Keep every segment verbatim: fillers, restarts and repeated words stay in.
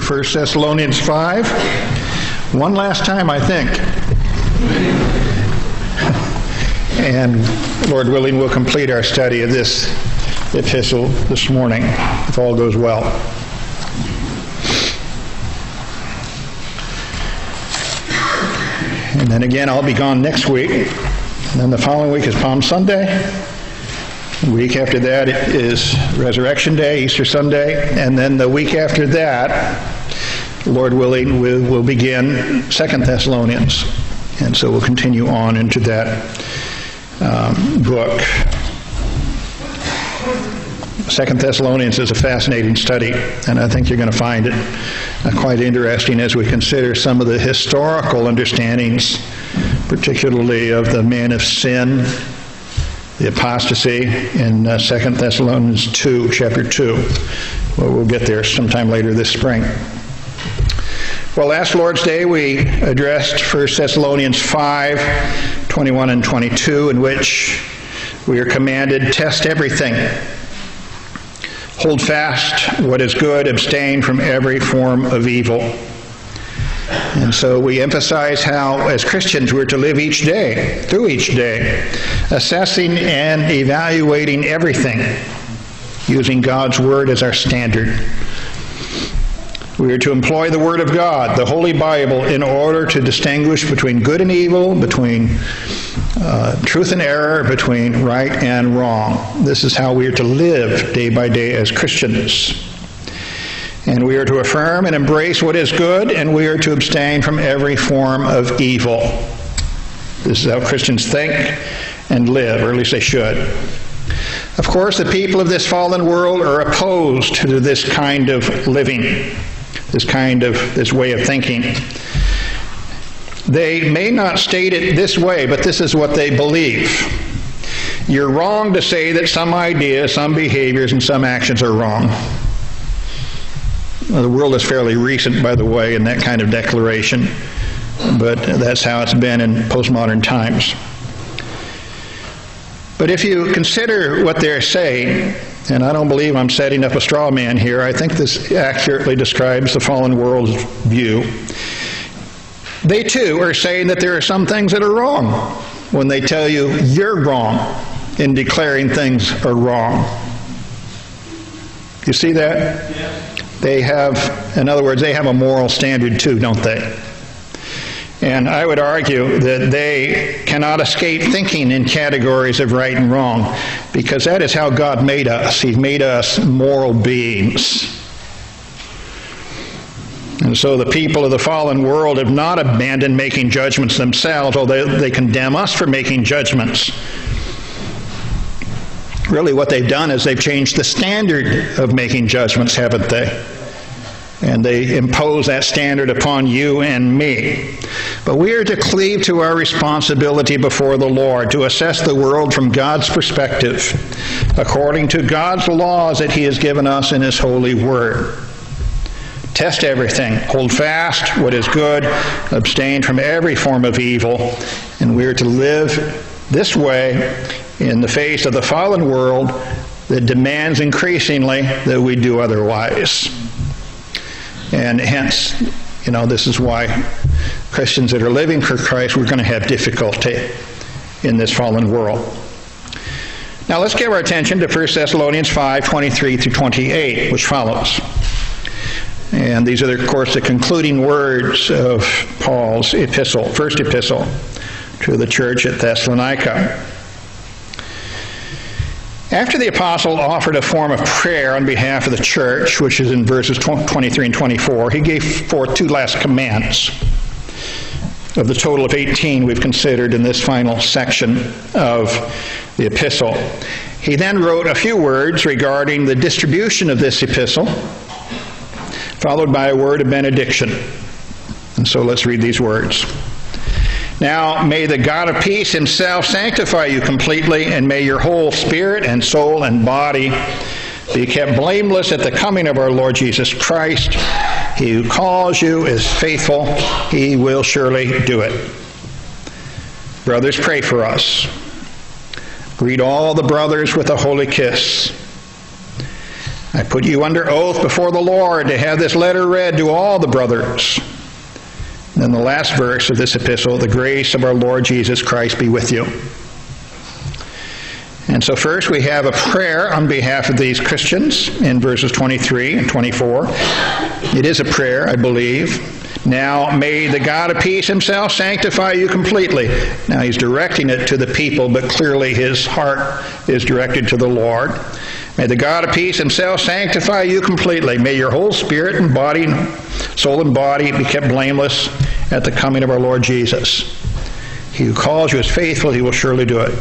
First Thessalonians five. One last time, I think. And Lord willing, we'll complete our study of this epistle this morning, if all goes well. And then again, I'll be gone next week. And then the following week is Palm Sunday. The week after that is Resurrection Day, Easter Sunday. And then the week after that, Lord willing, we'll, we'll begin Second Thessalonians. And so we'll continue on into that um, book. Second Thessalonians is a fascinating study, and I think you're going to find it uh, quite interesting as we consider some of the historical understandings, particularly of the man of sin, the apostasy, in uh, Second Thessalonians two, chapter two. Well, we'll get there sometime later this spring. Well, last Lord's Day we addressed First Thessalonians five, twenty-one and twenty-two, in which we are commanded, test everything. Hold fast what is good, abstain from every form of evil. And so we emphasize how, as Christians, we're to live each day, through each day, assessing and evaluating everything, using God's Word as our standard. We are to employ the Word of God, the Holy Bible, in order to distinguish between good and evil, between uh, truth and error, between right and wrong. This is how we are to live day by day as Christians. And we are to affirm and embrace what is good, and we are to abstain from every form of evil. This is how Christians think and live, or at least they should. Of course, the people of this fallen world are opposed to this kind of living, this kind of, this way of thinking. They may not state it this way, but this is what they believe. You're wrong to say that some ideas, some behaviors, and some actions are wrong. Well, the world is fairly recent, by the way, in that kind of declaration, but that's how it's been in postmodern times. But if you consider what they're saying, and I don't believe I'm setting up a straw man here, I think this accurately describes the fallen world's view. They too are saying that there are some things that are wrong when they tell you you're wrong in declaring things are wrong. You see that? Yeah. They have, in other words, they have a moral standard too, don't they? And I would argue that they cannot escape thinking in categories of right and wrong, because that is how God made us. He made us moral beings. And so the people of the fallen world have not abandoned making judgments themselves, although they condemn us for making judgments. Really what they've done is they've changed the standard of making judgments, haven't they? And they impose that standard upon you and me. But we are to cleave to our responsibility before the Lord, to assess the world from God's perspective, according to God's laws that He has given us in His holy Word. Test everything. Hold fast what is good. Abstain from every form of evil. And we are to live this way in the face of the fallen world that demands increasingly that we do otherwise. And hence, you know, this is why Christians that are living for Christ, we're going to have difficulty in this fallen world. Now let's give our attention to First Thessalonians five, twenty-three through twenty-eight, which follows. And these are, of course, the concluding words of Paul's epistle, first epistle to the church at Thessalonica. After the apostle offered a form of prayer on behalf of the church, which is in verses twenty-three and twenty-four, he gave forth two last commands of the total of eighteen we've considered in this final section of the epistle. He then wrote a few words regarding the distribution of this epistle, followed by a word of benediction. And so let's read these words. Now may the God of peace Himself sanctify you completely, and may your whole spirit and soul and body be kept blameless at the coming of our Lord Jesus Christ. He who calls you is faithful. He will surely do it. Brothers, pray for us. Greet all the brothers with a holy kiss. I put you under oath before the Lord to have this letter read to all the brothers. And then the last verse of this epistle, the grace of our Lord Jesus Christ be with you. And so first we have a prayer on behalf of these Christians in verses twenty-three and twenty-four. It is a prayer, I believe. Now may the God of peace himself sanctify you completely. Now he's directing it to the people, but clearly his heart is directed to the Lord. May the God of peace himself sanctify you completely. May your whole spirit and body, soul and body be kept blameless at the coming of our Lord Jesus. He who calls you is faithful, he will surely do it.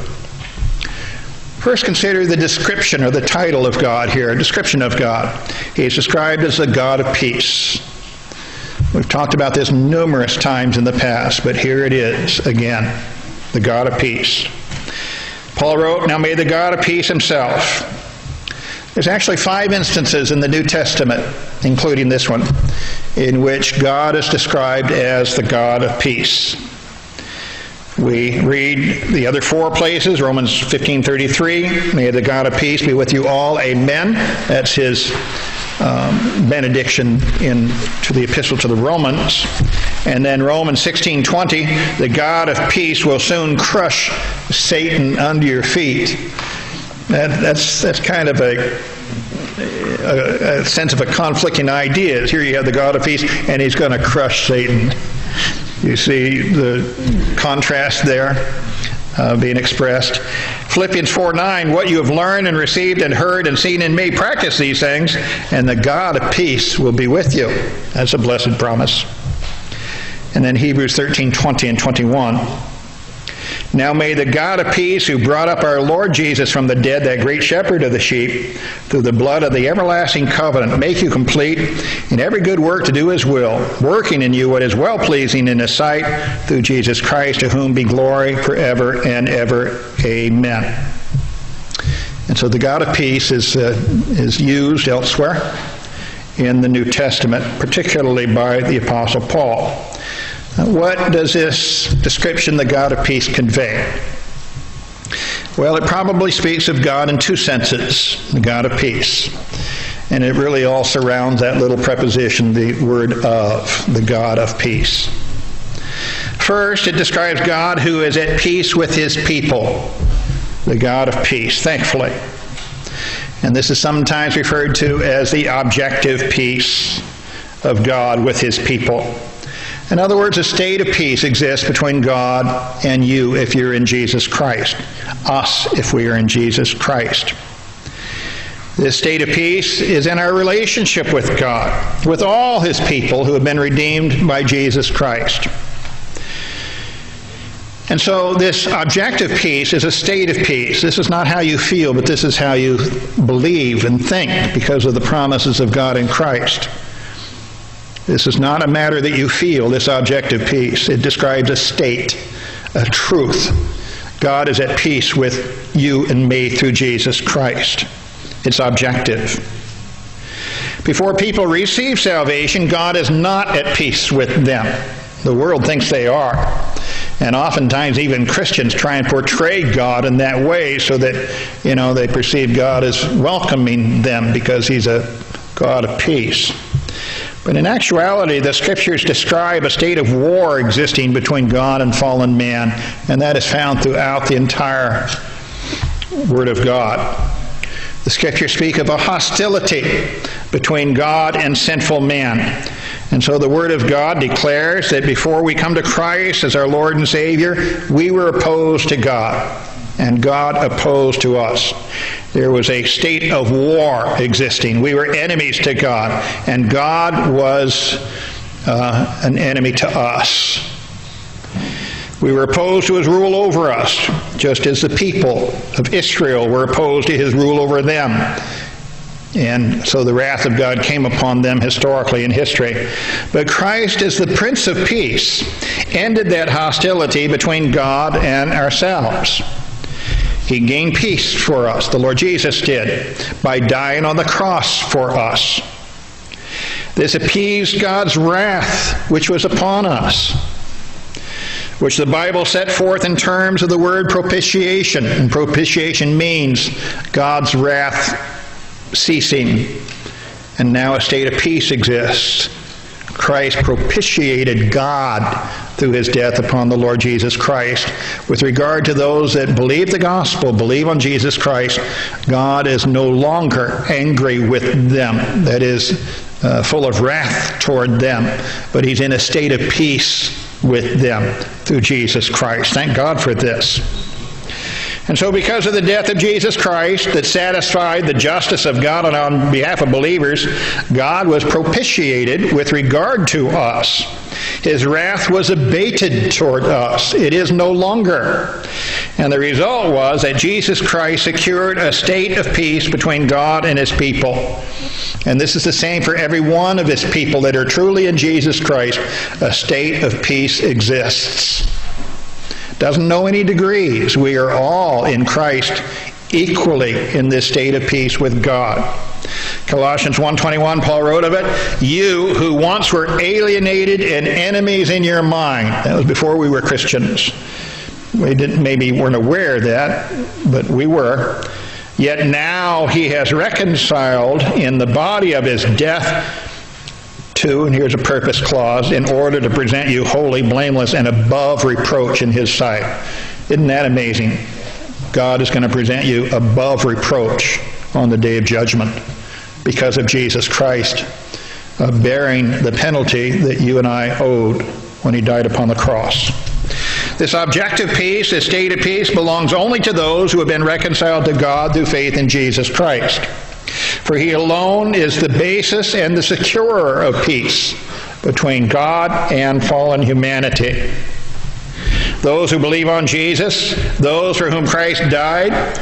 First, consider the description or the title of God here, a description of God. He is described as the God of peace. We've talked about this numerous times in the past, but here it is again, the God of peace. Paul wrote, now may the God of peace himself. There's actually five instances in the New Testament, including this one, in which God is described as the God of peace. We read the other four places, Romans fifteen thirty-three, may the God of peace be with you all, amen. That's his um, benediction in to the epistle to the Romans. And then Romans sixteen twenty, the God of peace will soon crush Satan under your feet. That, that's, that's kind of a, a, a sense of a conflicting idea. Here you have the God of peace, and he's going to crush Satan. You see the contrast there uh, being expressed. Philippians four nine, what you have learned and received and heard and seen in me, practice these things, and the God of peace will be with you. That's a blessed promise. And then Hebrews thirteen twenty and twenty-one. Now may the God of peace, who brought up our Lord Jesus from the dead, that great shepherd of the sheep, through the blood of the everlasting covenant, make you complete in every good work to do his will, working in you what is well-pleasing in his sight, through Jesus Christ, to whom be glory forever and ever. Amen. And so the God of peace is, uh, is used elsewhere in the New Testament, particularly by the Apostle Paul. What does this description, the God of peace, convey? Well, it probably speaks of God in two senses, the God of peace. And it really all surrounds that little preposition, the word of, the God of peace. First, it describes God who is at peace with his people, the God of peace, thankfully. And this is sometimes referred to as the objective peace of God with his people. In other words, a state of peace exists between God and you if you're in Jesus Christ. Us if we are in Jesus Christ. This state of peace is in our relationship with God, with all his people who have been redeemed by Jesus Christ. And so this objective peace is a state of peace. This is not how you feel, but this is how you believe and think because of the promises of God in Christ. This is not a matter that you feel, this objective peace. It describes a state, a truth. God is at peace with you and me through Jesus Christ. It's objective. Before people receive salvation, God is not at peace with them. The world thinks they are. And oftentimes even Christians try and portray God in that way so that, you know, they perceive God as welcoming them because he's a God of peace. But in actuality, the Scriptures describe a state of war existing between God and fallen man, and that is found throughout the entire Word of God. The Scriptures speak of a hostility between God and sinful man. And so the Word of God declares that before we come to Christ as our Lord and Savior, we were opposed to God, and God opposed to us. There was a state of war existing. We were enemies to God, and God was uh, an enemy to us. We were opposed to his rule over us, just as the people of Israel were opposed to his rule over them. And so the wrath of God came upon them historically in history. But Christ, as the Prince of Peace, ended that hostility between God and ourselves. He gained peace for us, the Lord Jesus did, by dying on the cross for us. This appeased God's wrath which was upon us, which the Bible set forth in terms of the word propitiation. And propitiation means God's wrath ceasing, and now a state of peace exists. Christ propitiated God through his death upon the Lord Jesus Christ. With regard to those that believe the gospel, believe on Jesus Christ, God is no longer angry with them. That is, uh, full of wrath toward them. But he's in a state of peace with them through Jesus Christ. Thank God for this. And so because of the death of Jesus Christ that satisfied the justice of God on behalf of believers, God was propitiated with regard to us. His wrath was abated toward us. It is no longer. And the result was that Jesus Christ secured a state of peace between God and his people. And this is the same for every one of his people that are truly in Jesus Christ. A state of peace exists. Doesn't know any degrees. We are all in Christ equally in this state of peace with God. Colossians one twenty-one, Paul wrote of it, you who once were alienated and enemies in your mind. That was before we were Christians. We didn't, maybe weren't aware of that, but we were. Yet now he has reconciled in the body of his death to, and here's a purpose clause, in order to present you holy, blameless, and above reproach in his sight. Isn't that amazing? God is going to present you above reproach on the day of judgment because of Jesus Christ uh, bearing the penalty that you and I owed when he died upon the cross. This objective peace, this state of peace, belongs only to those who have been reconciled to God through faith in Jesus Christ. For he alone is the basis and the securer of peace between God and fallen humanity. Those who believe on Jesus, those for whom Christ died,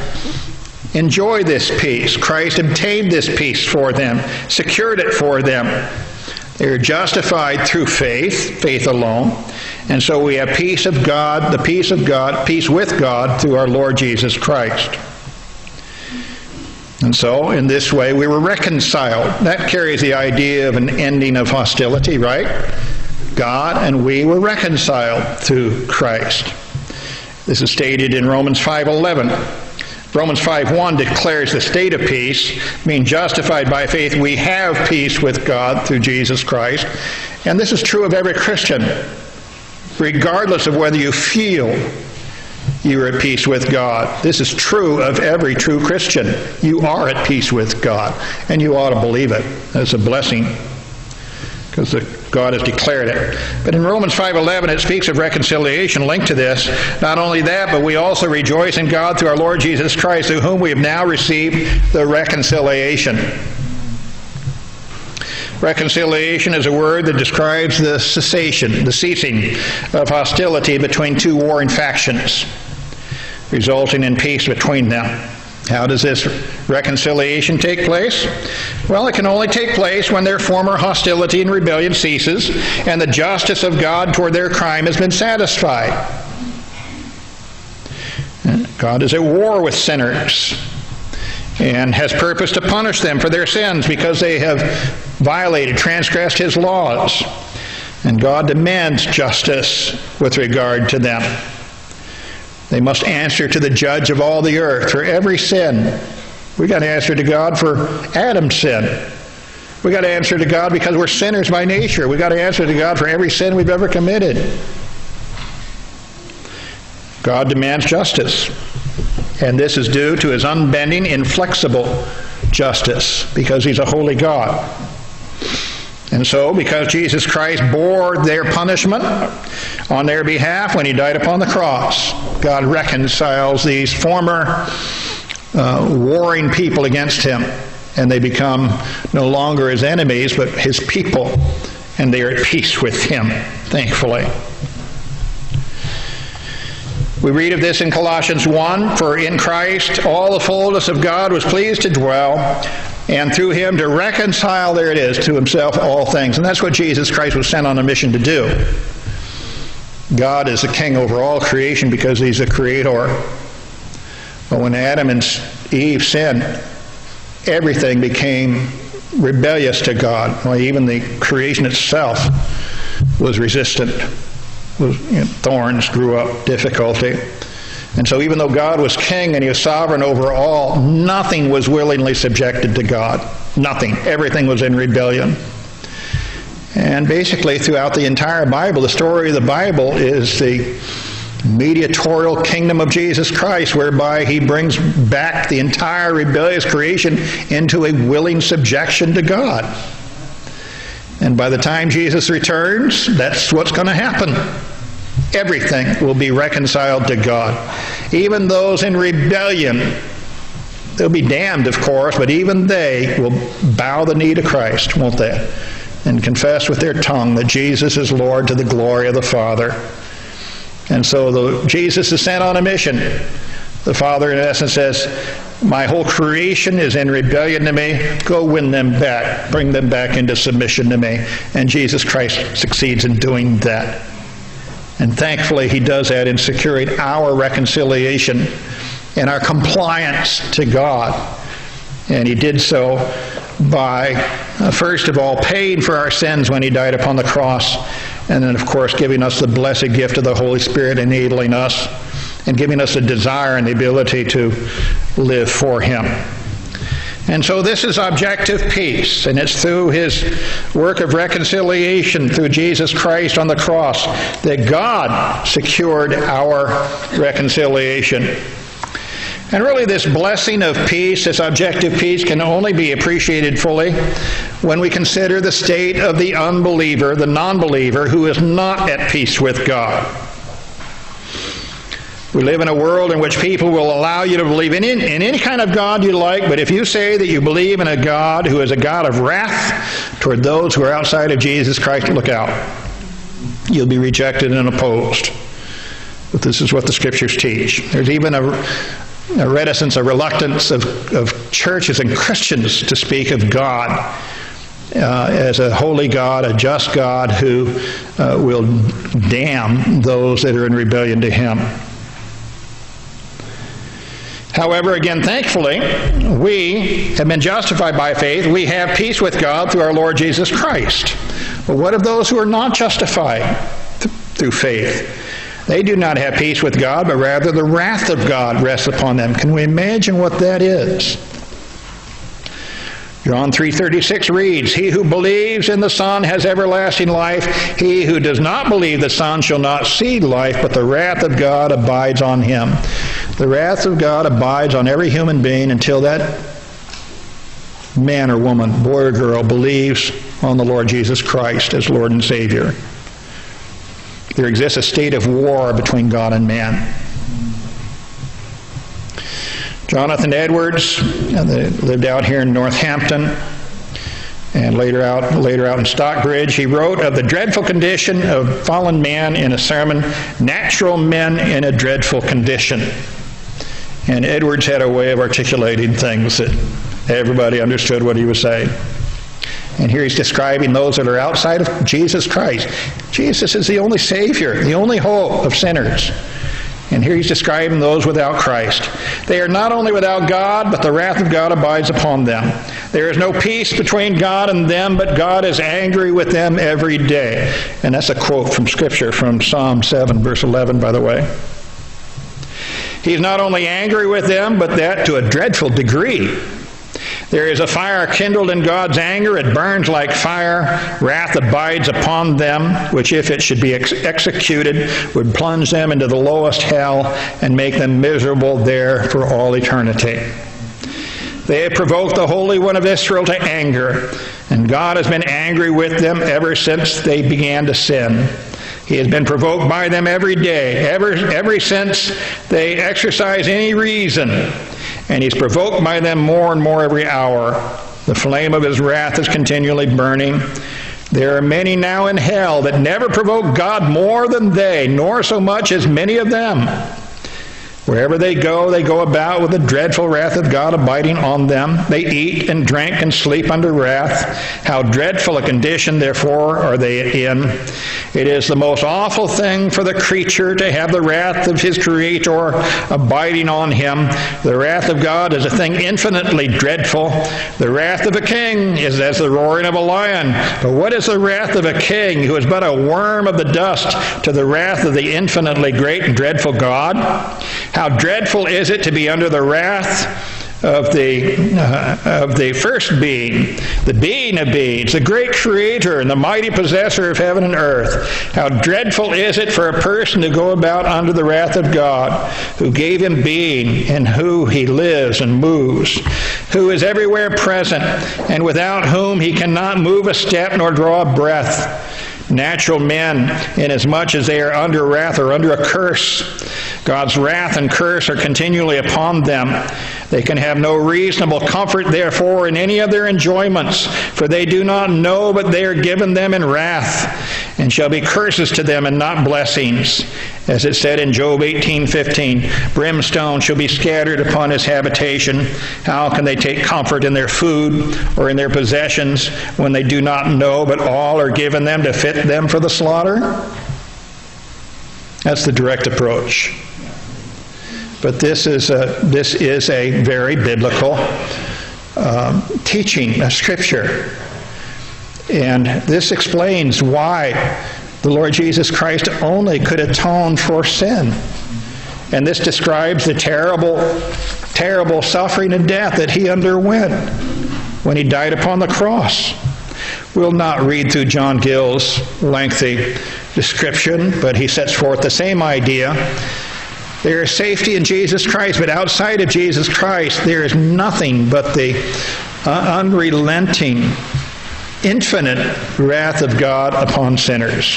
enjoy this peace. Christ obtained this peace for them, secured it for them. They are justified through faith, faith alone. And so we have peace of God, the peace of God, peace with God through our Lord Jesus Christ. And so, in this way, we were reconciled. That carries the idea of an ending of hostility, right? God and we were reconciled through Christ. This is stated in Romans five eleven. Romans five one declares the state of peace, being justified by faith, we have peace with God through Jesus Christ. And this is true of every Christian, regardless of whether you feel you are at peace with God. This is true of every true Christian. You are at peace with God, and you ought to believe it. That's a blessing, because God has declared it. But in Romans five eleven, it speaks of reconciliation linked to this. Not only that, but we also rejoice in God through our Lord Jesus Christ, through whom we have now received the reconciliation. Reconciliation is a word that describes the cessation, the ceasing of hostility between two warring factions, resulting in peace between them. How does this reconciliation take place? Well, it can only take place when their former hostility and rebellion ceases and the justice of God toward their crime has been satisfied. God is at war with sinners and has purpose to punish them for their sins because they have violated, transgressed his laws. And God demands justice with regard to them. They must answer to the judge of all the earth for every sin. We've got to answer to God for Adam's sin. We've got to answer to God because we're sinners by nature. We've got to answer to God for every sin we've ever committed. God demands justice. And this is due to his unbending, inflexible justice, because he's a holy God. And so, because Jesus Christ bore their punishment on their behalf when he died upon the cross, God reconciles these former uh, warring people against him, and they become no longer his enemies, but his people, and they are at peace with him, thankfully. We read of this in Colossians one, for in Christ all the fullness of God was pleased to dwell, and through him to reconcile, there it is, to himself all things. And that's what Jesus Christ was sent on a mission to do. God is the king over all creation because he's the creator. But when Adam and Eve sinned, everything became rebellious to God. Well, even the creation itself was resistant. Was, you know, thorns grew up, difficulty. And so even though God was king and he was sovereign over all, nothing was willingly subjected to God. Nothing. Everything was in rebellion. And basically throughout the entire Bible, the story of the Bible is the mediatorial kingdom of Jesus Christ, whereby he brings back the entire rebellious creation into a willing subjection to God. And by the time Jesus returns, that's what's going to happen. Everything will be reconciled to God. Even those in rebellion, they'll be damned, of course, but even they will bow the knee to Christ, won't they? And confess with their tongue that Jesus is Lord to the glory of the Father. And so the, Jesus is sent on a mission. The Father, in essence, says, my whole creation is in rebellion to me. Go win them back. Bring them back into submission to me. And Jesus Christ succeeds in doing that. And thankfully, he does that in securing our reconciliation and our compliance to God. And he did so by, uh, first of all, paying for our sins when he died upon the cross. And then, of course, giving us the blessed gift of the Holy Spirit, enabling us and giving us a desire and the ability to live for him. And so this is objective peace, and it's through his work of reconciliation through Jesus Christ on the cross that God secured our reconciliation. And really this blessing of peace, this objective peace, can only be appreciated fully when we consider the state of the unbeliever, the non-believer, who is not at peace with God. We live in a world in which people will allow you to believe in, in, in any kind of God you like, but if you say that you believe in a God who is a God of wrath toward those who are outside of Jesus Christ, look out. You'll be rejected and opposed. But this is what the Scriptures teach. There's even a, a reticence, a reluctance of, of churches and Christians to speak of God uh, as a holy God, a just God who uh, will damn those that are in rebellion to him. However, again, thankfully, we have been justified by faith. We have peace with God through our Lord Jesus Christ. But what of those who are not justified th- through faith? They do not have peace with God, but rather the wrath of God rests upon them. Can we imagine what that is? John three thirty-six reads, he who believes in the Son has everlasting life. He who does not believe the Son shall not see life, but the wrath of God abides on him. The wrath of God abides on every human being until that man or woman, boy or girl, believes on the Lord Jesus Christ as Lord and Savior. There exists a state of war between God and man. Jonathan Edwards, they lived out here in Northampton and later out, later out in Stockbridge. He wrote of the dreadful condition of fallen man in a sermon, Natural Men in a Dreadful Condition. And Edwards had a way of articulating things that everybody understood what he was saying. And here he's describing those that are outside of Jesus Christ. Jesus is the only Savior, the only hope of sinners. And here he's describing those without Christ. They are not only without God, but the wrath of God abides upon them. There is no peace between God and them, but God is angry with them every day. And that's a quote from Scripture, from Psalm seven, verse eleven, by the way. He's not only angry with them, but that to a dreadful degree. There is a fire kindled in God's anger. It burns like fire. Wrath abides upon them, which if it should be ex- executed, would plunge them into the lowest hell and make them miserable there for all eternity. They have provoked the Holy One of Israel to anger, and God has been angry with them ever since they began to sin. He has been provoked by them every day, ever, ever since they exercise any reason. And he's provoked by them more and more every hour. The flame of his wrath is continually burning. There are many now in hell that never provoke God more than they, nor so much as many of them. Wherever they go, they go about with the dreadful wrath of God abiding on them. They eat and drink and sleep under wrath. How dreadful a condition, therefore, are they in. It is the most awful thing for the creature to have the wrath of his Creator abiding on him. The wrath of God is a thing infinitely dreadful. The wrath of a king is as the roaring of a lion. But what is the wrath of a king who is but a worm of the dust to the wrath of the infinitely great and dreadful God? How dreadful is it to be under the wrath of the uh, of the first being, the being of beings, the great creator and the mighty possessor of heaven and earth. How dreadful is it for a person to go about under the wrath of God, who gave him being, in who he lives and moves, who is everywhere present, and without whom he cannot move a step nor draw a breath. Natural men, inasmuch as they are under wrath, are under a curse. God's wrath and curse are continually upon them. They can have no reasonable comfort, therefore, in any of their enjoyments, for they do not know, but they are given them in wrath, and shall be curses to them and not blessings. As it said in Job eighteen fifteen, brimstone shall be scattered upon his habitation. How can they take comfort in their food or in their possessions when they do not know, but all are given them to fit them for the slaughter? That's the direct approach. But this is a, this is a very biblical um, teaching, a scripture. And this explains why the Lord Jesus Christ only could atone for sin. And this describes the terrible, terrible suffering and death that he underwent when he died upon the cross. We'll not read through John Gill's lengthy description, but he sets forth the same idea. There is safety in Jesus Christ, but outside of Jesus Christ, there is nothing but the uh, unrelenting, infinite wrath of God upon sinners.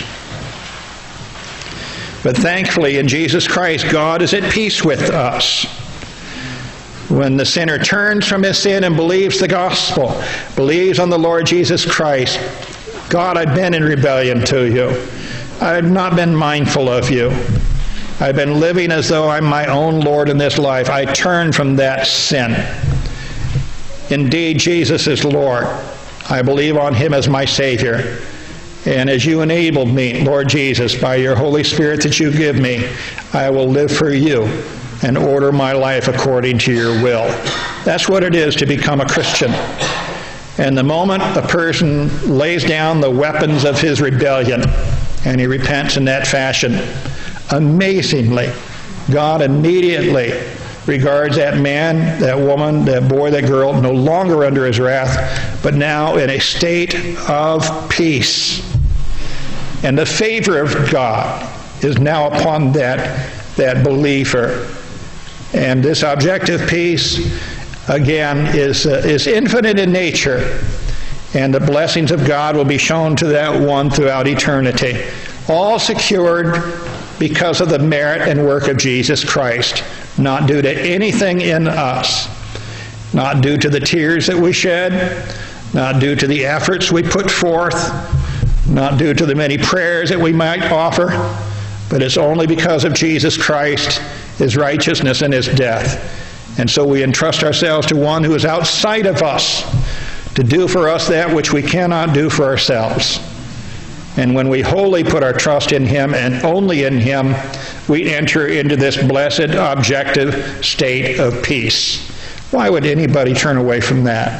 But thankfully, in Jesus Christ, God is at peace with us. When the sinner turns from his sin and believes the gospel, believes on the Lord Jesus Christ, God, I've been in rebellion to you. I've not been mindful of you. I've been living as though I'm my own Lord in this life. I turn from that sin. Indeed, Jesus is Lord. I believe on him as my Savior. And as you enabled me, Lord Jesus, by your Holy Spirit that you give me, I will live for you and order my life according to your will. That's what it is to become a Christian. And the moment a person lays down the weapons of his rebellion and he repents in that fashion, amazingly, God immediately regards that man, that woman, that boy, that girl no longer under his wrath, but now in a state of peace. And the favor of God is now upon that, that believer. And this objective peace, again, is, uh, is infinite in nature. And the blessings of God will be shown to that one throughout eternity. All secured because of the merit and work of Jesus Christ, not due to anything in us, not due to the tears that we shed, not due to the efforts we put forth, not due to the many prayers that we might offer, but it's only because of Jesus Christ, his righteousness, and his death. And so we entrust ourselves to one who is outside of us to do for us that which we cannot do for ourselves. And when we wholly put our trust in him and only in him, we enter into this blessed objective state of peace. Why would anybody turn away from that?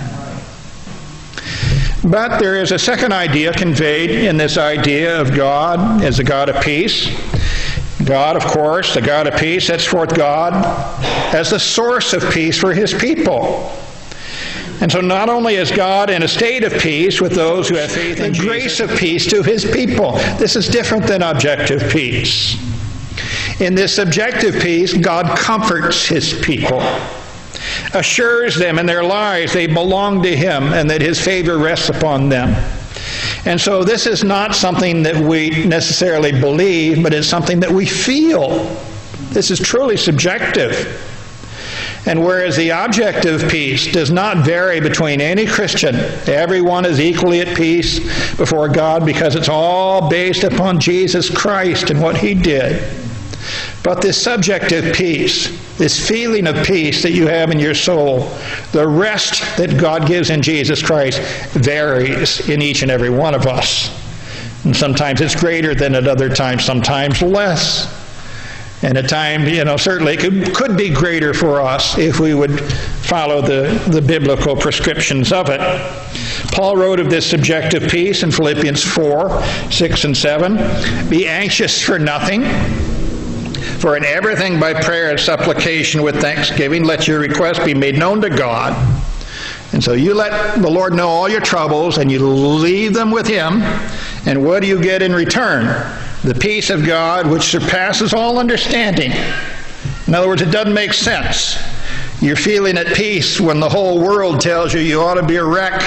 But there is a second idea conveyed in this idea of God as a God of peace. God, of course, the God of peace, sets forth God as the source of peace for his people. And so not only is God in a state of peace with those who have faith in Jesus, the grace of peace to his people. This is different than objective peace. In this subjective peace, God comforts his people, assures them in their lives they belong to him and that his favor rests upon them. And so this is not something that we necessarily believe, but it's something that we feel. This is truly subjective. And whereas the objective peace does not vary between any Christian, everyone is equally at peace before God because it's all based upon Jesus Christ and what he did. But this subjective peace, this feeling of peace that you have in your soul, the rest that God gives in Jesus Christ varies in each and every one of us. And sometimes it's greater than at other times, sometimes less. And at times, you know, certainly it could, could be greater for us if we would follow the, the biblical prescriptions of it. Paul wrote of this subjective peace in Philippians four, six, and seven. Be anxious for nothing, For in everything by prayer and supplication with thanksgiving, let your requests be made known to God. And so you let the Lord know all your troubles, and you leave them with Him. And what do you get in return? The peace of God, which surpasses all understanding. In other words, it doesn't make sense. You're feeling at peace when the whole world tells you you ought to be a wreck.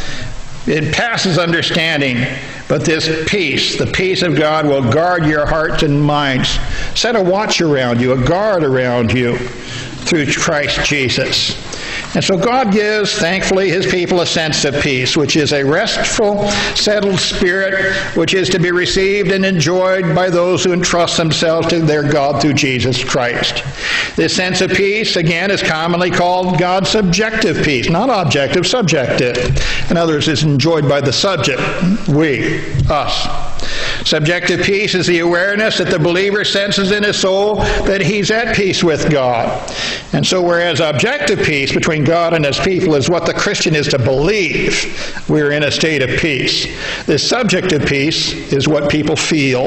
It passes understanding. But this peace, the peace of God, will guard your hearts and minds. Set a watch around you, a guard around you through Christ Jesus. And so God gives, thankfully, His people a sense of peace, which is a restful, settled spirit, which is to be received and enjoyed by those who entrust themselves to their God through Jesus Christ. This sense of peace, again, is commonly called God's subjective peace, not objective, subjective. In other words, it's enjoyed by the subject, we, us. Subjective peace is the awareness that the believer senses in his soul that he's at peace with God. And so whereas objective peace between God and His people is what the Christian is to believe, we're in a state of peace. This subjective peace is what people feel.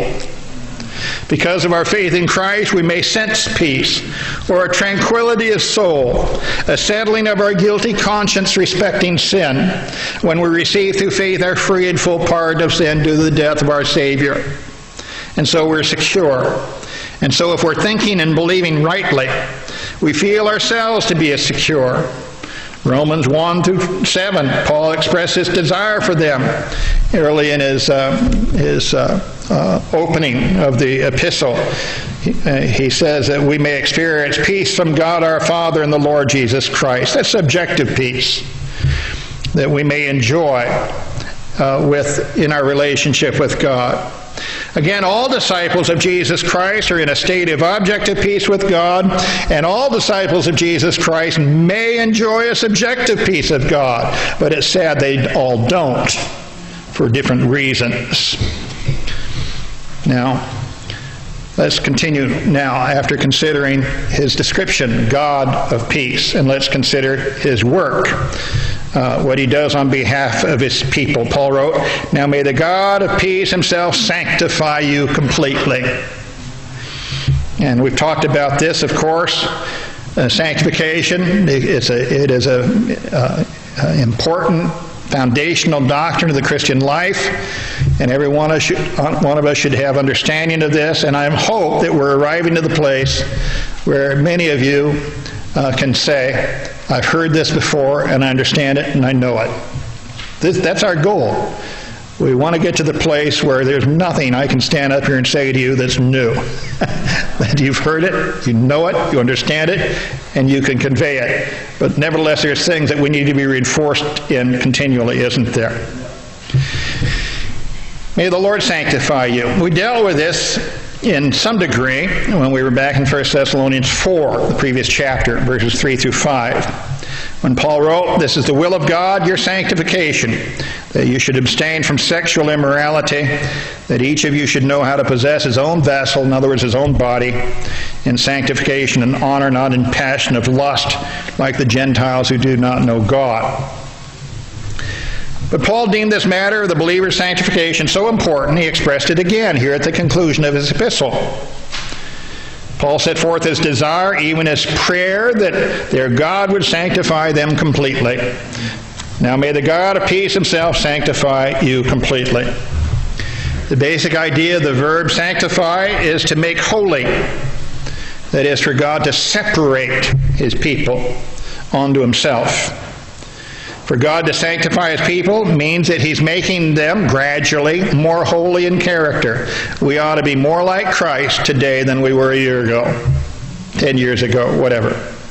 Because of our faith in Christ, we may sense peace, or a tranquility of soul, a settling of our guilty conscience respecting sin, when we receive through faith our free and full pardon of sin due to the death of our Savior. And so we're secure. And so if we're thinking and believing rightly, we feel ourselves to be as secure. Romans one through seven, Paul expressed his desire for them early in his, uh, his uh, uh, opening of the epistle. He, uh, he says that we may experience peace from God our Father and the Lord Jesus Christ. That's subjective peace that we may enjoy uh, with, in our relationship with God. Again, all disciples of Jesus Christ are in a state of objective peace with God, and all disciples of Jesus Christ may enjoy a subjective peace of God, but it's sad they all don't for different reasons. Now, let's continue now after considering His description, God of peace, and let's consider His work. Uh, what He does on behalf of His people. Paul wrote, "Now may the God of peace Himself sanctify you completely." And we've talked about this, of course. Uh, sanctification, it's a, it is a uh, uh, important foundational doctrine of the Christian life, and every one of, should, one of us should have understanding of this, and I hope that we're arriving to the place where many of you uh, can say, I've heard this before, and I understand it, and I know it. This, that's our goal. We want to get to the place where there's nothing I can stand up here and say to you that's new. That you've heard it, you know it, you understand it, and you can convey it. But nevertheless, there's things that we need to be reinforced in continually, isn't there? May the Lord sanctify you. We dealt with this in some degree when we were back in First Thessalonians four, the previous chapter, verses three through five. When Paul wrote, "This is the will of God, your sanctification, that you should abstain from sexual immorality, that each of you should know how to possess his own vessel," in other words, his own body, "in sanctification and honor, not in passion of lust, like the Gentiles who do not know God." But Paul deemed this matter of the believer's sanctification so important, he expressed it again here at the conclusion of his epistle. Paul set forth his desire, even his prayer, that their God would sanctify them completely. Now may the God of peace Himself sanctify you completely. The basic idea of the verb sanctify is to make holy. That is, for God to separate His people unto Himself. For God to sanctify His people means that He's making them gradually more holy in character. We ought to be more like Christ today than we were a year ago, ten years ago, whatever.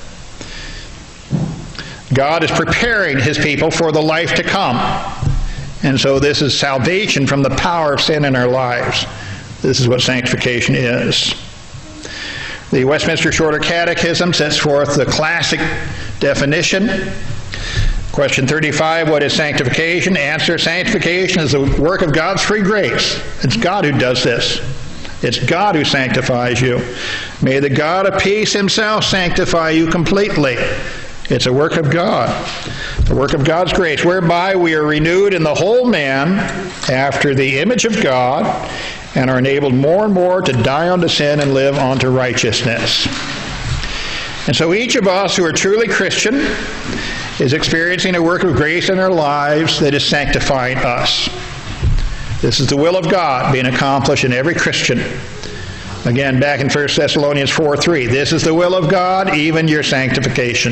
God is preparing His people for the life to come. And so this is salvation from the power of sin in our lives. This is what sanctification is. The Westminster Shorter Catechism sets forth the classic definition. Question thirty-five, what is sanctification? Answer, sanctification is the work of God's free grace. It's God who does this. It's God who sanctifies you. May the God of peace Himself sanctify you completely. It's a work of God. The work of God's grace, whereby we are renewed in the whole man after the image of God, and are enabled more and more to die unto sin and live unto righteousness. And so each of us who are truly Christian is experiencing a work of grace in our lives that is sanctifying us. This is the will of God being accomplished in every Christian. Again, back in First Thessalonians four three, this is the will of God, even your sanctification.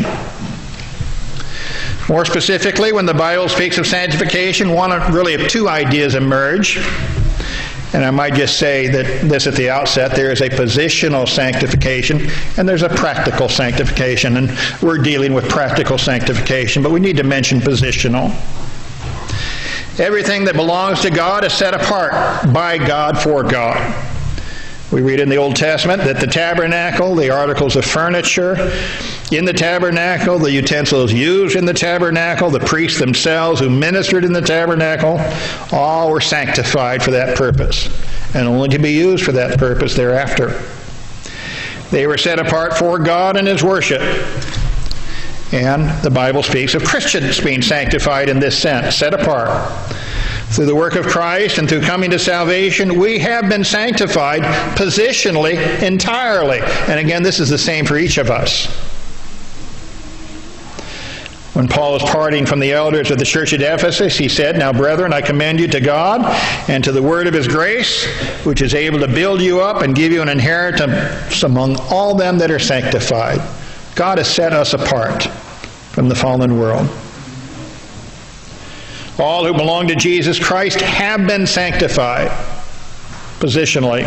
More specifically, when the Bible speaks of sanctification, one of, really of two ideas emerge. And I might just say that this at the outset, there is a positional sanctification and there's a practical sanctification. And we're dealing with practical sanctification, but we need to mention positional. Everything that belongs to God is set apart by God for God. We read in the Old Testament that the tabernacle, the articles of furniture in the tabernacle, the utensils used in the tabernacle, the priests themselves who ministered in the tabernacle, all were sanctified for that purpose and only to be used for that purpose thereafter. They were set apart for God and His worship. And the Bible speaks of Christians being sanctified in this sense, set apart. Through the work of Christ and through coming to salvation, we have been sanctified positionally entirely. And again, this is the same for each of us. When Paul was parting from the elders of the church at Ephesus, he said, "Now, brethren, I commend you to God and to the word of His grace, which is able to build you up and give you an inheritance among all them that are sanctified." God has set us apart from the fallen world. All who belong to Jesus Christ have been sanctified positionally.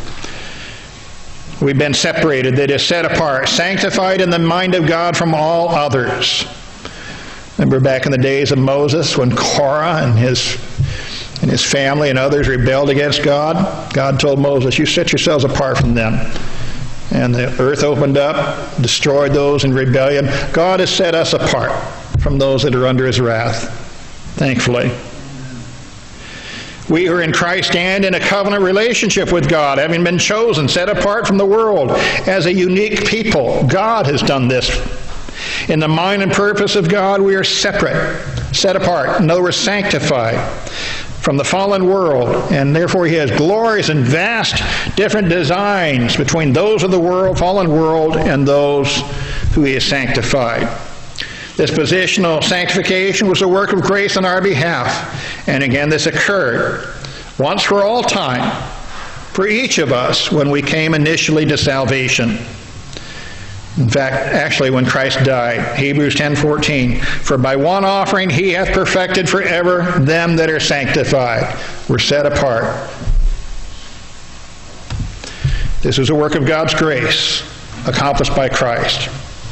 We've been separated, that is, set apart, sanctified in the mind of God from all others. Remember back in the days of Moses when Korah and his, and his family and others rebelled against God? God told Moses, "You set yourselves apart from them." And the earth opened up, destroyed those in rebellion. God has set us apart from those that are under His wrath, thankfully. We who are in Christ stand in a covenant relationship with God, having been chosen, set apart from the world as a unique people. God has done this. In the mind and purpose of God, we are separate, set apart. In other words, sanctified from the fallen world, and therefore He has glorious and vast different designs between those of the world, fallen world, and those who He has sanctified. This positional sanctification was a work of grace on our behalf. And again, this occurred once for all time for each of us when we came initially to salvation. In fact, actually, when Christ died, Hebrews ten fourteen, "For by one offering He hath perfected forever them that are sanctified." We're set apart. This is a work of God's grace accomplished by Christ.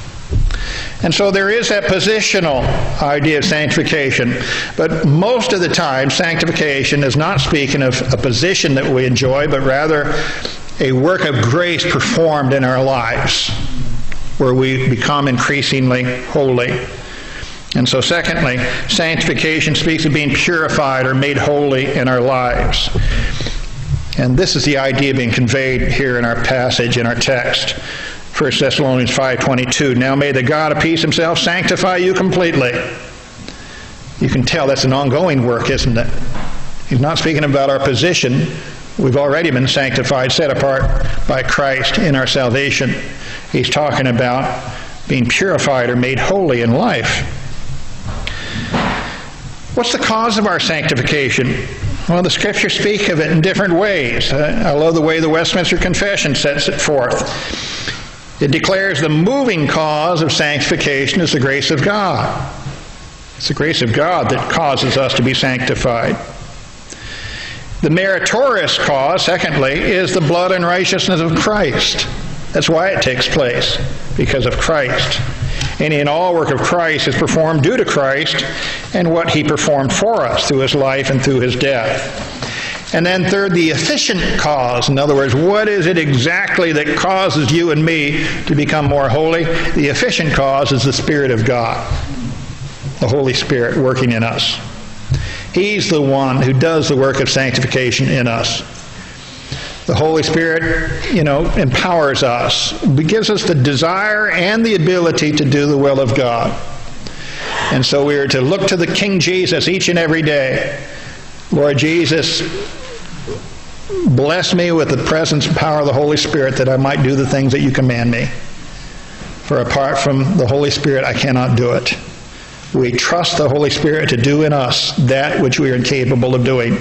And so there is that positional idea of sanctification. But most of the time, sanctification is not speaking of a position that we enjoy, but rather a work of grace performed in our lives, where we become increasingly holy. And so secondly, sanctification speaks of being purified or made holy in our lives. And this is the idea being conveyed here in our passage, in our text. First Thessalonians five twenty-two, "Now may the God of peace Himself sanctify you completely." You can tell that's an ongoing work, isn't it? He's not speaking about our position. We've already been sanctified, set apart by Christ in our salvation. He's talking about being purified or made holy in life. What's the cause of our sanctification? Well, the Scriptures speak of it in different ways. I love the way the Westminster Confession sets it forth. It declares the moving cause of sanctification is the grace of God. It's the grace of God that causes us to be sanctified. The meritorious cause, secondly, is the blood and righteousness of Christ. That's why it takes place, because of Christ. Any and all work of Christ is performed due to Christ and what He performed for us through His life and through His death. And then third, the efficient cause. In other words, what is it exactly that causes you and me to become more holy? The efficient cause is the Spirit of God, the Holy Spirit working in us. He's the one who does the work of sanctification in us. The Holy Spirit, you know, empowers us, gives us the desire and the ability to do the will of God. And so we are to look to the King Jesus each and every day. Lord Jesus, Bless me with the presence and power of the Holy Spirit that I might do the things that you command me. For apart from the Holy Spirit, I cannot do it. We trust the Holy Spirit to do in us that which we are incapable of doing.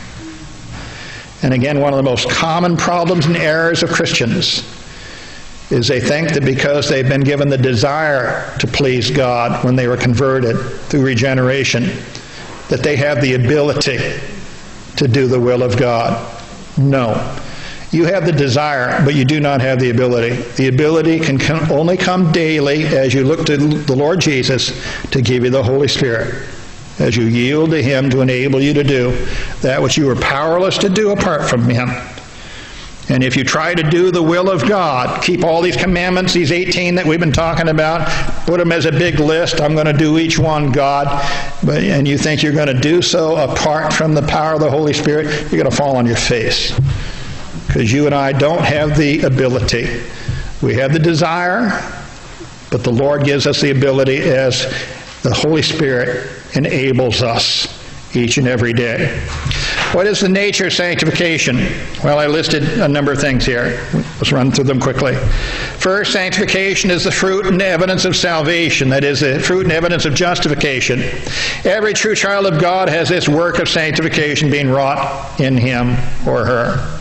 And again, one of the most common problems and errors of Christians is they think that because they've been given the desire to please God when they were converted through regeneration, that they have the ability to do the will of God. No. You have the desire, but you do not have the ability. The ability can come, only come daily as you look to the Lord Jesus to give you the Holy Spirit, as you yield to Him to enable you to do that which you are powerless to do apart from Him. And if you try to do the will of God, keep all these commandments, these eighteen that we've been talking about, put them as a big list, I'm going to do each one, God, but, and you think you're going to do so apart from the power of the Holy Spirit, you're going to fall on your face. Because you and I don't have the ability. We have the desire, but the Lord gives us the ability as the Holy Spirit enables us each and every day. What is the nature of sanctification? Well, I listed a number of things here. Let's run through them quickly. First, sanctification is the fruit and evidence of salvation. That is, the fruit and evidence of justification. Every true child of God has this work of sanctification being wrought in him or her.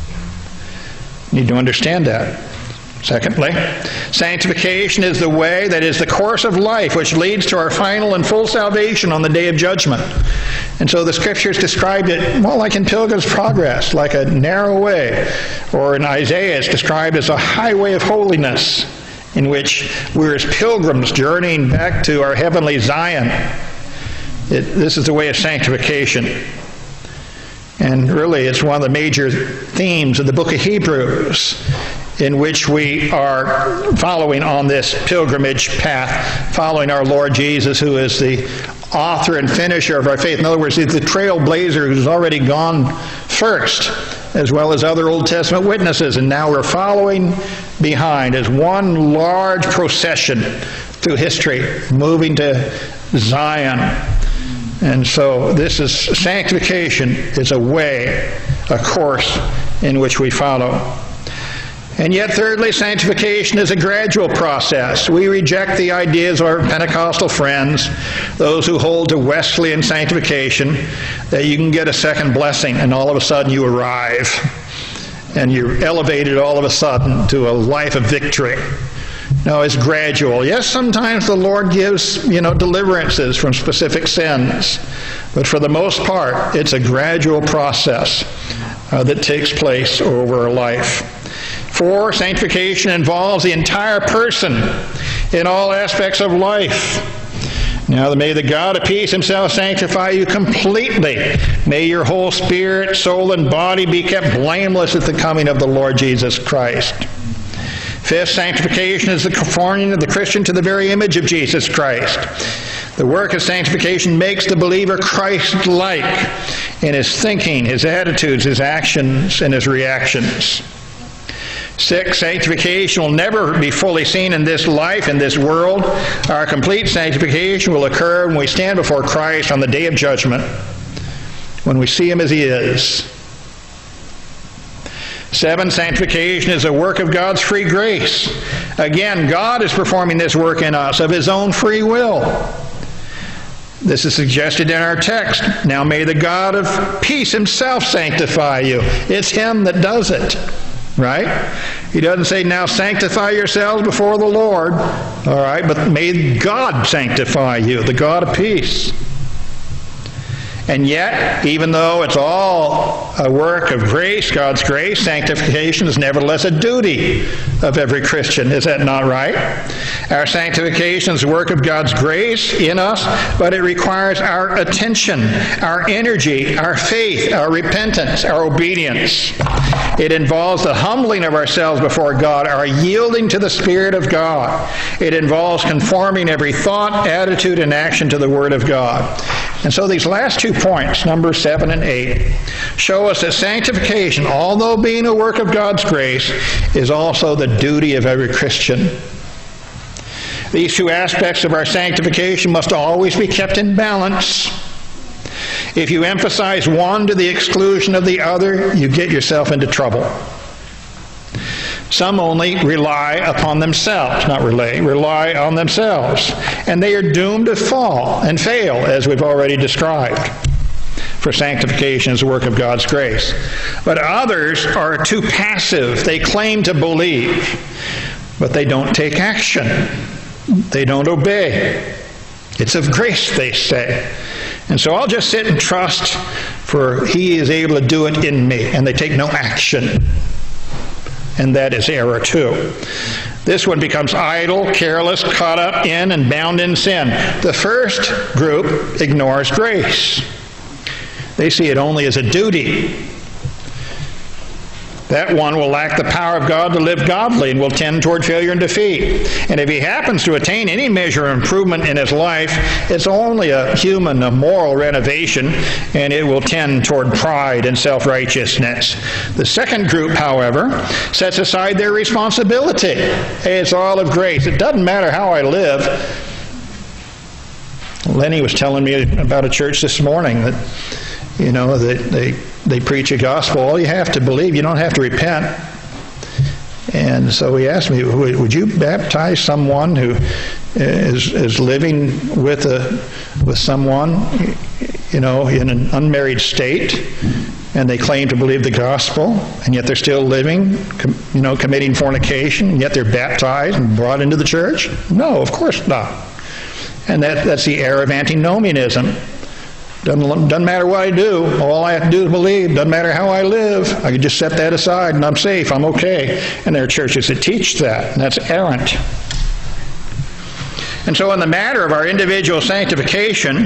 You need to understand that. Secondly, sanctification is the way, that is the course of life, which leads to our final and full salvation on the day of judgment. And so the Scriptures described it, well, like in Pilgrim's Progress, like a narrow way. Or in Isaiah, it's described as a highway of holiness, in which we're as pilgrims journeying back to our heavenly Zion. It, this is the way of sanctification. And really, it's one of the major themes of the book of Hebrews, in which we are following on this pilgrimage path, following our Lord Jesus, who is the author and finisher of our faith. In other words, he's the trailblazer who's already gone first, as well as other Old Testament witnesses. And now we're following behind as one large procession through history, moving to Zion. And so this is sanctification, is a way, a course in which we follow. And yet, thirdly, sanctification is a gradual process. We reject the ideas of our Pentecostal friends, those who hold to Wesleyan sanctification, that you can get a second blessing and all of a sudden you arrive. And you're elevated all of a sudden to a life of victory. No, it's gradual. Yes, sometimes the Lord gives, you know, deliverances from specific sins. But for the most part, it's a gradual process uh, that takes place over a life. Four, sanctification involves the entire person in all aspects of life. Now, may the God of peace himself sanctify you completely. May your whole spirit, soul, and body be kept blameless at the coming of the Lord Jesus Christ. Fifth, sanctification is the conforming of the Christian to the very image of Jesus Christ. The work of sanctification makes the believer Christ-like in his thinking, his attitudes, his actions, and his reactions. Six, sanctification will never be fully seen in this life, in this world. Our complete sanctification will occur when we stand before Christ on the day of judgment, when we see him as he is. Seven, sanctification is a work of God's free grace. Again, God is performing this work in us of his own free will. This is suggested in our text. Now may the God of peace himself sanctify you. It's him that does it. Right? He doesn't say, now sanctify yourselves before the Lord. All right, but may God sanctify you, the God of peace. And yet, even though it's all a work of grace, God's grace, sanctification is nevertheless a duty of every Christian. Is that not right? Our sanctification is the work of God's grace in us, but it requires our attention, our energy, our faith, our repentance, our obedience. It involves the humbling of ourselves before God, our yielding to the Spirit of God. It involves conforming every thought, attitude, and action to the Word of God. And so these last two points, number seven and eight, show us that sanctification, although being a work of God's grace, is also the duty of every Christian. These two aspects of our sanctification must always be kept in balance. If you emphasize one to the exclusion of the other, you get yourself into trouble. Some only rely upon themselves, not relay, rely on themselves. And they are doomed to fall and fail, as we've already described. For sanctification is the work of God's grace. But others are too passive. They claim to believe, but they don't take action. They don't obey. It's of grace, they say. And so I'll just sit and trust, for He is able to do it in me. And they take no action. And that is error too. This one becomes idle, careless, caught up in and bound in sin. The first group ignores grace. They see it only as a duty. That one will lack the power of God to live godly and will tend toward failure and defeat. And if he happens to attain any measure of improvement in his life, it's only a human, a moral renovation, and it will tend toward pride and self-righteousness. The second group, however, sets aside their responsibility. Hey, it's all of grace. It doesn't matter how I live. Lenny was telling me about a church this morning that, you know, that they, they preach a gospel. All you have to believe, you don't have to repent. And so he asked me, would you baptize someone who is, is living with a with someone, you know, in an unmarried state, and they claim to believe the gospel, and yet they're still living, you know, committing fornication, and yet they're baptized and brought into the church? No, of course not. And that, that's the error of antinomianism. Doesn't, doesn't matter what I do. All I have to do is believe. Doesn't matter how I live. I can just set that aside and I'm safe. I'm okay. And there are churches that teach that, and that's errant. And so in the matter of our individual sanctification,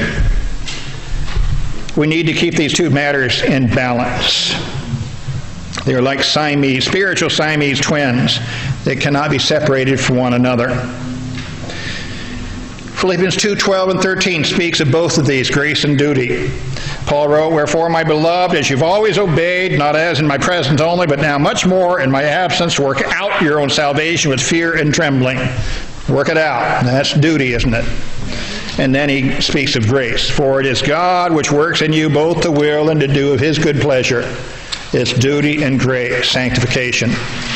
we need to keep these two matters in balance. They are like Siamese, spiritual Siamese twins. They cannot be separated from one another. Philippians two, twelve and thirteen speaks of both of these, grace and duty. Paul wrote, "Wherefore, my beloved, as you've always obeyed, not as in my presence only, but now much more in my absence, work out your own salvation with fear and trembling." Work it out. That's duty, isn't it? And then he speaks of grace. "For it is God which works in you both to will and to do of His good pleasure." It's duty and grace, sanctification.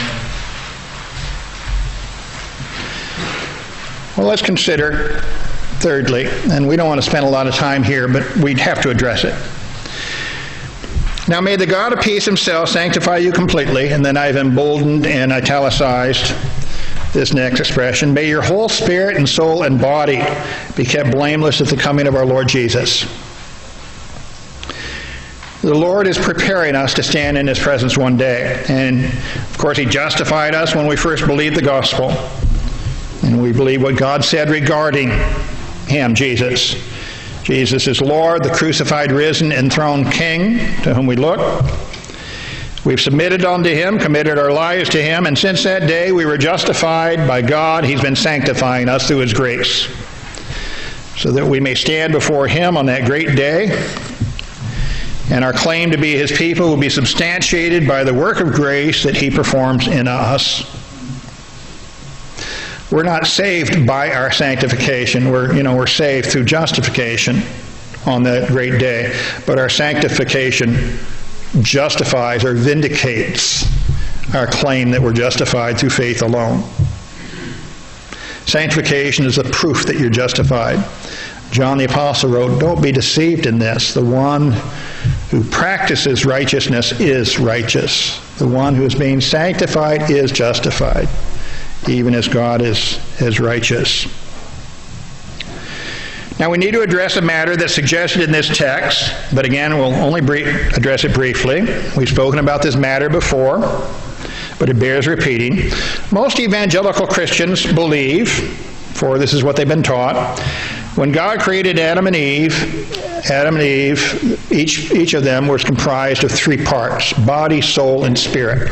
Well, let's consider, thirdly, and we don't want to spend a lot of time here, but we'd have to address it. "Now may the God of peace Himself sanctify you completely," and then I've emboldened and italicized this next expression, "may your whole spirit and soul and body be kept blameless at the coming of our Lord Jesus." The Lord is preparing us to stand in His presence one day. And, of course, He justified us when we first believed the gospel. And we believe what God said regarding Him, Jesus. Jesus is Lord, the crucified, risen, enthroned King, to whom we look. We've submitted unto Him, committed our lives to Him, and since that day we were justified by God. He's been sanctifying us through His grace, so that we may stand before Him on that great day, and our claim to be His people will be substantiated by the work of grace that He performs in us. We're not saved by our sanctification. We're, you know, we're saved through justification on that great day. But our sanctification justifies or vindicates our claim that we're justified through faith alone. Sanctification is a proof that you're justified. John the Apostle wrote, "Don't be deceived in this. The one who practices righteousness is righteous. The one who is being sanctified is justified, even as God is, is righteous." Now we need to address a matter that's suggested in this text, but again, we'll only brief, address it briefly. We've spoken about this matter before, but it bears repeating. Most evangelical Christians believe, for this is what they've been taught, when God created Adam and Eve, Adam and Eve, each, each of them was comprised of three parts: body, soul, and spirit.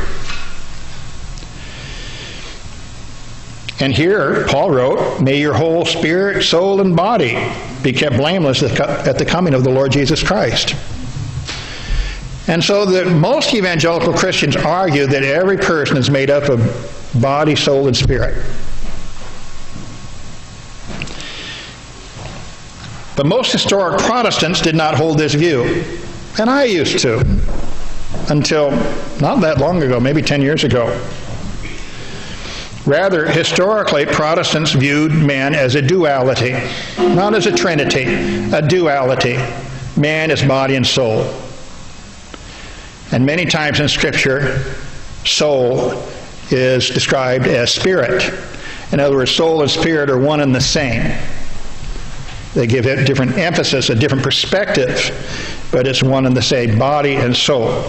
And here, Paul wrote, "May your whole spirit, soul, and body be kept blameless at the coming of the Lord Jesus Christ." And so that most evangelical Christians argue that every person is made up of body, soul, and spirit. But most historic Protestants did not hold this view. And I used to, until not that long ago, maybe ten years ago. Rather, historically, Protestants viewed man as a duality, not as a trinity, a duality. Man is body and soul. And many times in Scripture, soul is described as spirit. In other words, soul and spirit are one and the same. They give it different emphasis, a different perspective, but it's one and the same, body and soul.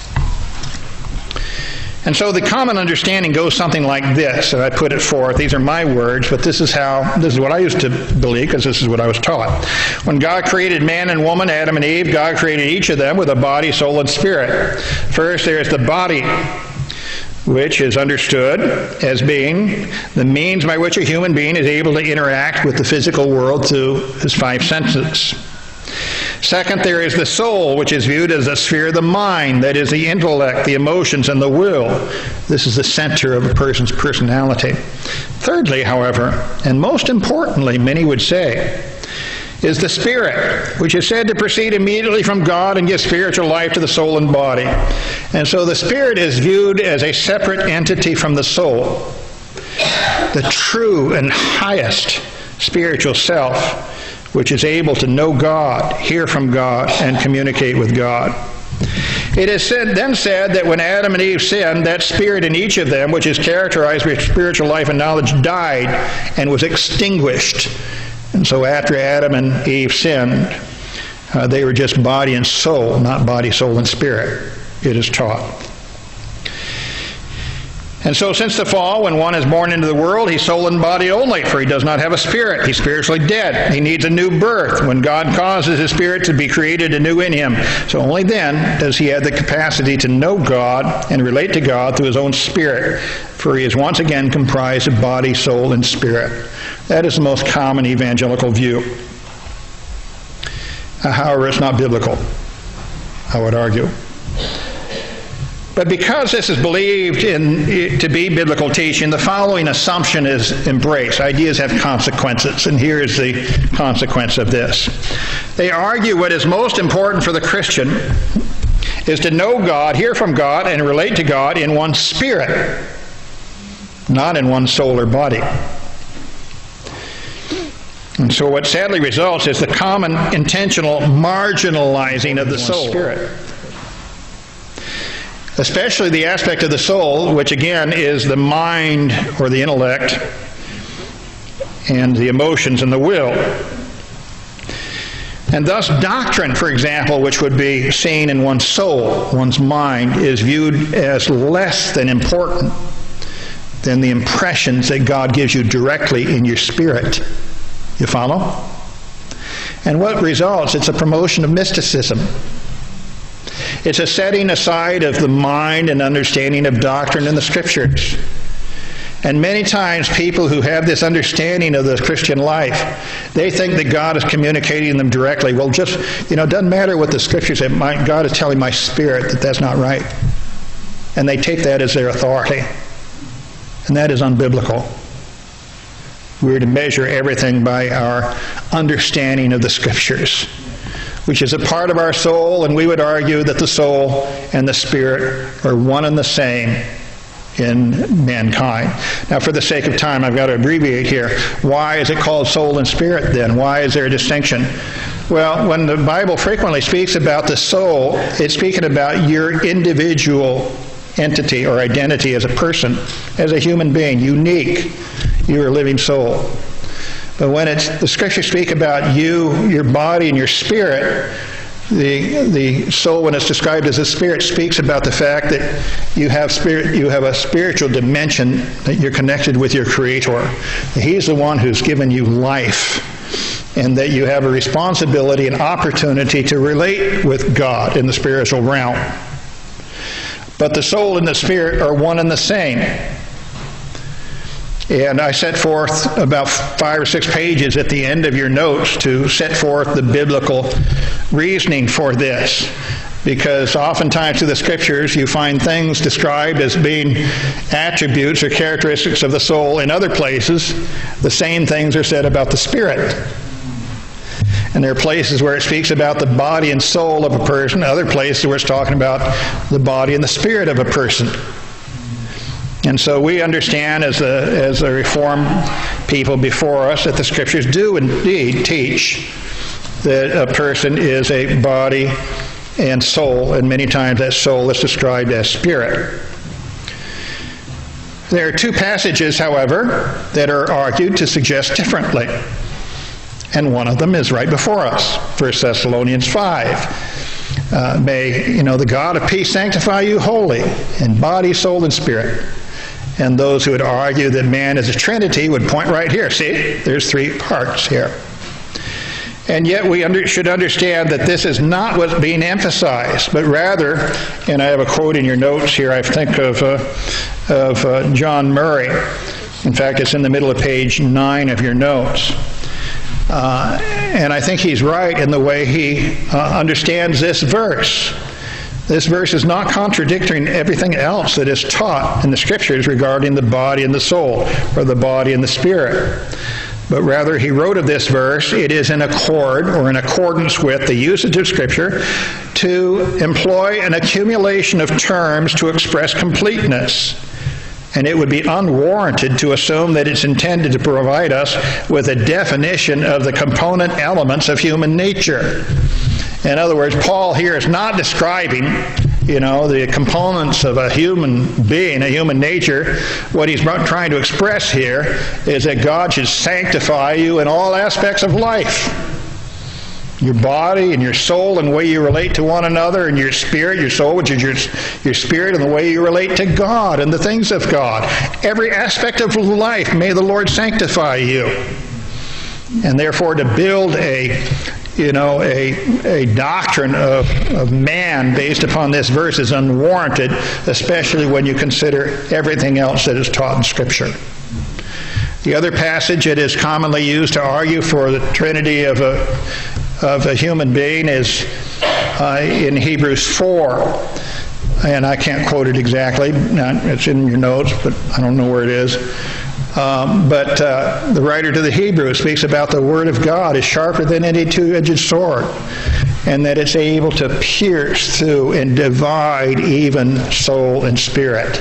And so the common understanding goes something like this, and I put it forth. These are my words, but this is how, this is what I used to believe, because this is what I was taught. When God created man and woman, Adam and Eve, God created each of them with a body, soul, and spirit. First, there is the body, which is understood as being the means by which a human being is able to interact with the physical world through his five senses. Second, there is the soul, which is viewed as the sphere of the mind, that is the intellect, the emotions, and the will. This is the center of a person's personality. Thirdly, however, and most importantly, many would say, is the spirit, which is said to proceed immediately from God and give spiritual life to the soul and body. And so the spirit is viewed as a separate entity from the soul, the true and highest spiritual self, which is able to know God, hear from God, and communicate with God. It is said, then said that when Adam and Eve sinned, that spirit in each of them, which is characterized by spiritual life and knowledge, died and was extinguished. And so after Adam and Eve sinned, uh, they were just body and soul, not body, soul, and spirit, it is taught. And so since the fall, when one is born into the world, he's soul and body only, for he does not have a spirit. He's spiritually dead. He needs a new birth, when God causes his spirit to be created anew in him. So only then does he have the capacity to know God and relate to God through his own spirit, for he is once again comprised of body, soul, and spirit. That is the most common evangelical view. Uh, however, it's not biblical, I would argue. But because this is believed in, to be biblical teaching, the following assumption is embraced. Ideas have consequences, and here is the consequence of this. They argue what is most important for the Christian is to know God, hear from God, and relate to God in one's spirit, not in one's soul or body. And so what sadly results is the common intentional marginalizing of the soul. Spirit. Especially the aspect of the soul, which again is the mind or the intellect and the emotions and the will. And thus doctrine, for example, which would be seen in one's soul, one's mind, is viewed as less than important than the impressions that God gives you directly in your spirit. You follow? And what results? It's a promotion of mysticism. It's a setting aside of the mind and understanding of doctrine in the Scriptures. And many times people who have this understanding of the Christian life, they think that God is communicating them directly. Well, just, you know, it doesn't matter what the Scriptures say. My, God is telling my spirit that that's not right. And they take that as their authority. And that is unbiblical. We're to measure everything by our understanding of the Scriptures, which is a part of our soul, and we would argue that the soul and the spirit are one and the same in mankind. Now, for the sake of time, I've got to abbreviate here. Why is it called soul and spirit then? Why is there a distinction? Well, when the Bible frequently speaks about the soul, it's speaking about your individual entity or identity as a person, as a human being, unique. You're a living soul. But when it's, the Scriptures speak about you, your body, and your spirit, the the soul, when it's described as a spirit, speaks about the fact that you have spirit, you have a spiritual dimension, that you're connected with your Creator. He's the one who's given you life, and that you have a responsibility and opportunity to relate with God in the spiritual realm. But the soul and the spirit are one and the same. And I set forth about five or six pages at the end of your notes to set forth the biblical reasoning for this. Because oftentimes through the Scriptures you find things described as being attributes or characteristics of the soul. In other places, the same things are said about the spirit. And there are places where it speaks about the body and soul of a person, other places where it's talking about the body and the spirit of a person. And so we understand as a, as a Reformed people before us that the Scriptures do indeed teach that a person is a body and soul, and many times that soul is described as spirit. There are two passages, however, that are argued to suggest differently. And one of them is right before us, First Thessalonians five. Uh, may, you know, the God of peace sanctify you wholly, in body, soul, and spirit. And those who would argue that man is a trinity would point right here. See, there's three parts here. And yet we under, should understand that this is not what's being emphasized, but rather, and I have a quote in your notes here, I think of, uh, of uh, John Murray. In fact, it's in the middle of page nine of your notes. Uh, and I think he's right in the way he uh, understands this verse. This verse is not contradicting everything else that is taught in the Scriptures regarding the body and the soul, or the body and the spirit. But rather, he wrote of this verse, it is in accord or in accordance with the usage of Scripture to employ an accumulation of terms to express completeness. And it would be unwarranted to assume that it's intended to provide us with a definition of the component elements of human nature. In other words, Paul here is not describing, you know, the components of a human being, a human nature. What he's trying to express here is that God should sanctify you in all aspects of life. Your body and your soul and the way you relate to one another, and your spirit, your soul, which is your, your spirit, and the way you relate to God and the things of God. Every aspect of life, may the Lord sanctify you. And therefore to build a you know, a, a doctrine of, of man based upon this verse is unwarranted, especially when you consider everything else that is taught in Scripture. The other passage that is commonly used to argue for the Trinity of a, of a human being is uh, in Hebrews four. And I can't quote it exactly. It's in your notes, but I don't know where it is. Um, but uh, the writer to the Hebrews speaks about the Word of God is sharper than any two-edged sword, and that it's able to pierce through and divide even soul and spirit.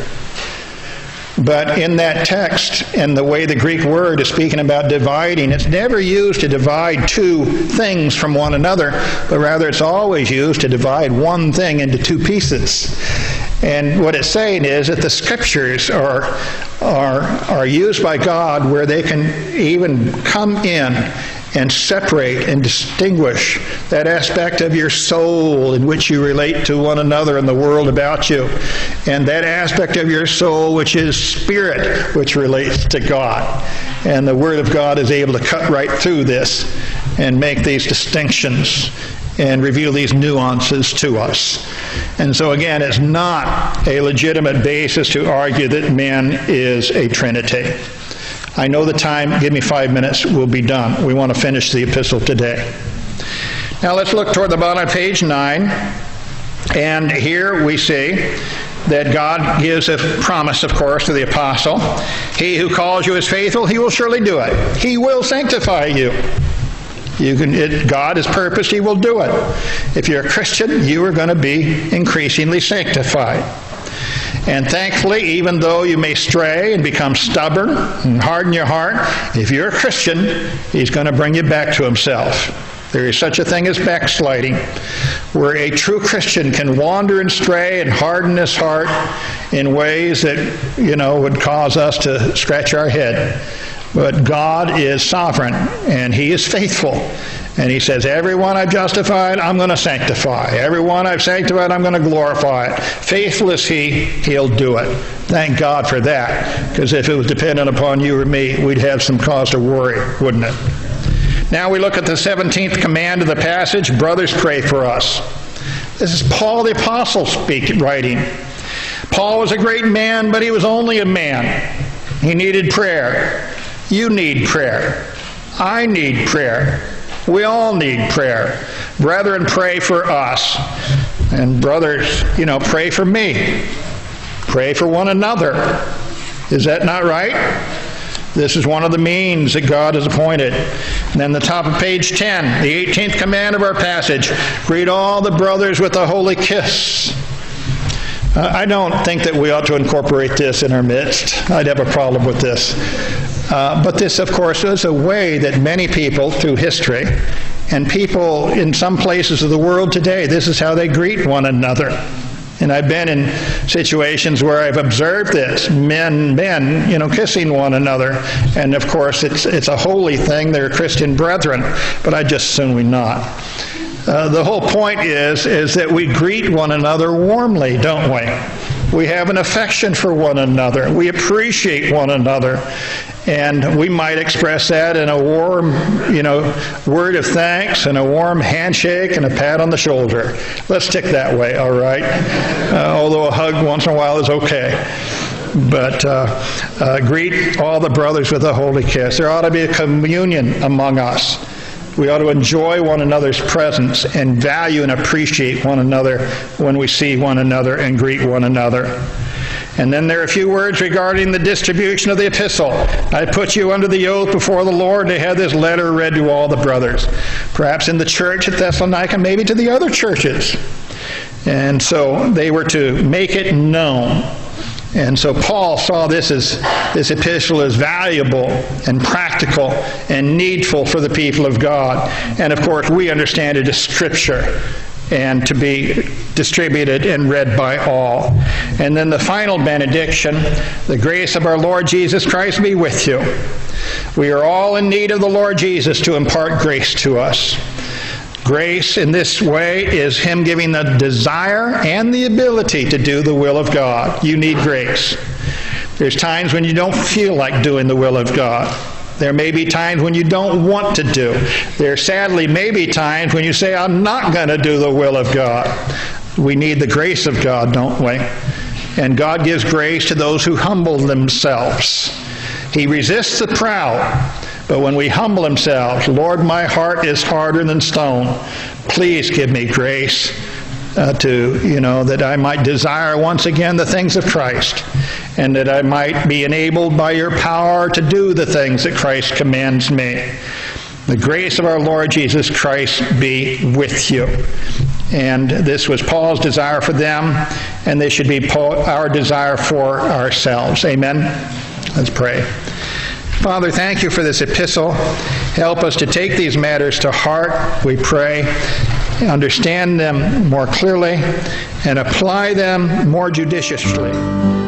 But in that text, and the way the Greek word is speaking about dividing, it's never used to divide two things from one another, but rather it's always used to divide one thing into two pieces. And what it's saying is that the Scriptures are, are, are used by God where they can even come in and separate and distinguish that aspect of your soul in which you relate to one another and the world about you, and that aspect of your soul which is spirit, which relates to God. And the Word of God is able to cut right through this and make these distinctions and reveal these nuances to us. And so again, it's not a legitimate basis to argue that man is a trinity. I know the time, give me five minutes, we'll be done. We want to finish the epistle today. Now let's look toward the bottom of page nine. And here we see that God gives a promise, of course, to the apostle. He who calls you is faithful, he will surely do it. He will sanctify you. You can, it, God has purposed, he will do it. If you're a Christian, you are going to be increasingly sanctified. And thankfully, even though you may stray and become stubborn and harden your heart, if you're a Christian, he's going to bring you back to himself. There is such a thing as backsliding, where a true Christian can wander and stray and harden his heart in ways that, you know, would cause us to scratch our head. But God is sovereign, and he is faithful. And he says, everyone I've justified, I'm going to sanctify. Everyone I've sanctified, I'm going to glorify it. Faithful is he, he'll do it. Thank God for that, because if it was dependent upon you or me, we'd have some cause to worry, wouldn't it? Now we look at the seventeenth command of the passage, brothers, pray for us. This is Paul the Apostle speaking, writing. Paul was a great man, but he was only a man. He needed prayer. You need prayer. I need prayer. We all need prayer. Brethren, pray for us. And brothers, you know, pray for me. Pray for one another. Is that not right? This is one of the means that God has appointed. And then the top of page ten, the eighteenth command of our passage, greet all the brothers with a holy kiss. Uh, I don't think that we ought to incorporate this in our midst. I'd have a problem with this. Uh, but this, of course, is a way that many people through history, and people in some places of the world today, this is how they greet one another. And I've been in situations where I've observed this, men, men, you know, kissing one another. And of course, it's it's a holy thing. They're Christian brethren, but I just assume we not. Uh, the whole point is, is that we greet one another warmly, don't we? We have an affection for one another. We appreciate one another. And we might express that in a warm, you know, word of thanks and a warm handshake and a pat on the shoulder. Let's stick that way, all right? Uh, although a hug once in a while is okay. But uh, uh, greet all the brothers with a holy kiss. There ought to be a communion among us. We ought to enjoy one another's presence and value and appreciate one another when we see one another and greet one another. And then there are a few words regarding the distribution of the epistle. I put you under the oath before the Lord to have this letter read to all the brothers, perhaps in the church at Thessalonica, maybe to the other churches. And so they were to make it known. And so Paul saw this as this epistle as valuable and practical and needful for the people of God. And of course, we understand it as Scripture and to be distributed and read by all. And then the final benediction, the grace of our Lord Jesus Christ be with you. We are all in need of the Lord Jesus to impart grace to us. Grace in this way is Him giving the desire and the ability to do the will of God. You need grace. There's times when you don't feel like doing the will of God. There may be times when you don't want to do. There sadly may be times when you say, I'm not going to do the will of God. We need the grace of God, don't we? And God gives grace to those who humble themselves. He resists the proud, but when we humble ourselves, Lord, my heart is harder than stone. Please give me grace uh, to, you know, that I might desire once again the things of Christ, and that I might be enabled by your power to do the things that Christ commands me. The grace of our Lord Jesus Christ be with you. And this was Paul's desire for them, and this should be Paul, our desire for ourselves. Amen? Let's pray. Father, thank you for this epistle. Help us to take these matters to heart, we pray, understand them more clearly, and apply them more judiciously.